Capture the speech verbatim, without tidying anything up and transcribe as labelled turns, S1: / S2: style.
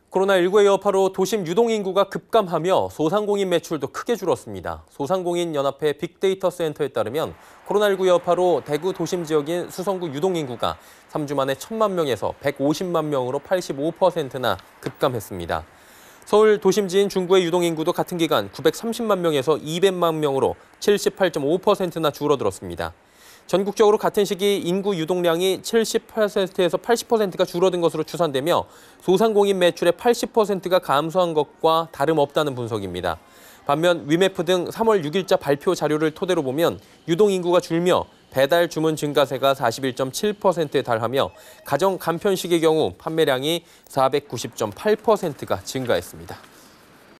S1: 코로나십구의 여파로 도심 유동인구가 급감하며 소상공인 매출도 크게 줄었습니다. 소상공인 연합회 빅데이터 센터에 따르면 코로나십구 여파로 대구 도심 지역인 수성구 유동인구가 삼 주 만에 천만 명에서 백오십만 명으로 팔십오 퍼센트나 급감했습니다. 서울 도심지인 중구의 유동인구도 같은 기간 구백삼십만 명에서 이백만 명으로 칠십팔 점 오 퍼센트나 줄어들었습니다. 전국적으로 같은 시기 인구 유동량이 칠십 퍼센트에서 팔십 퍼센트가 줄어든 것으로 추산되며 소상공인 매출의 팔십 퍼센트가 감소한 것과 다름없다는 분석입니다. 반면 위메프 등 삼월 육일자 발표 자료를 토대로 보면 유동인구가 줄며 배달 주문 증가세가 사십일 점 칠 퍼센트에 달하며 가정 간편식의 경우 판매량이 사백구십 점 팔 퍼센트가 증가했습니다.